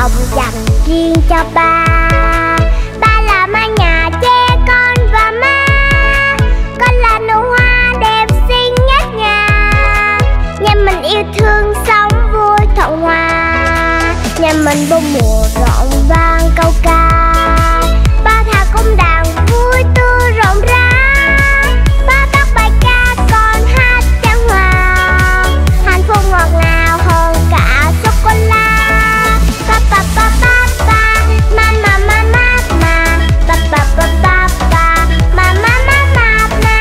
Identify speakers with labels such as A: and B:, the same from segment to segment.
A: hồng dành riêng cho ba. Ba là mái nhà che con và má, con là nụ hoa đẹp xinh nhất nhà. Nhà mình yêu thương sống vui thuận hòa, nhà mình bốn mùa rộn vang câu ca. Ba thả cung đàn vui tươi rộn rã, ba bắt bài ca con hát chan hòa. Hạnh phúc ngọt ngào hơn cả sô cô la. Ba ba ba ba ba, ma ma ma ma ma, ba ba ba ba ba, ma ma ma ma ma.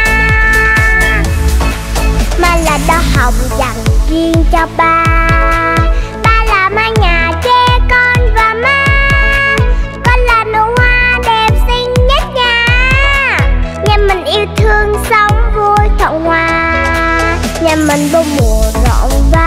A: Ma là đóa hồng dành riêng cho ba. Ba là mái nhà che con và má, con là nụ hoa đẹp xinh nhất nhà. Nhà mình yêu thương sống vui thuận hòa, nhà mình bốn mùa rộn vang